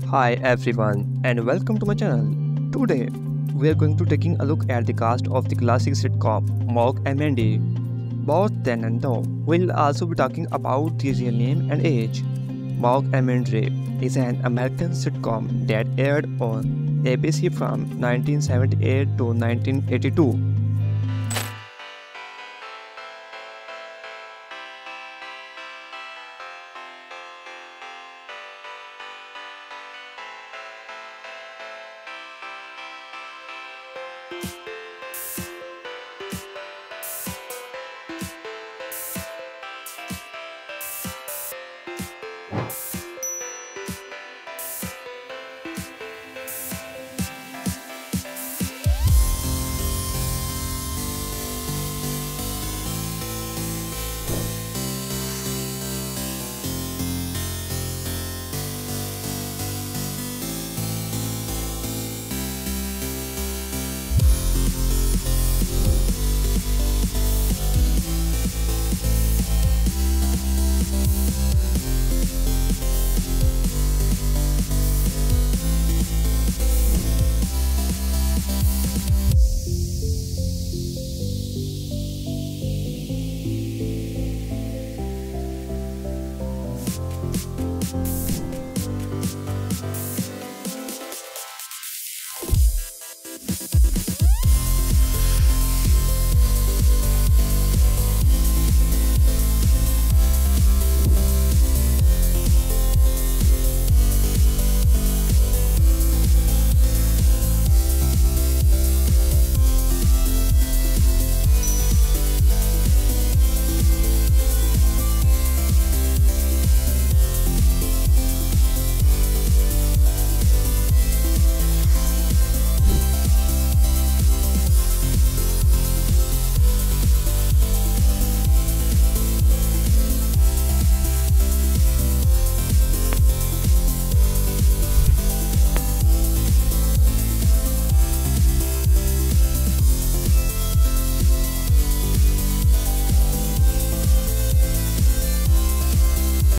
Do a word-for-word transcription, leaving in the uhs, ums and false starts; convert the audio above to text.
Hi everyone and welcome to my channel. Today we are going to taking a look at the cast of the classic sitcom Mork and Mindy. Both then and now. We'll also be talking about the real name and age. Mork and Mindy is an American sitcom that aired on A B C from nineteen seventy-eight to nineteen eighty-two.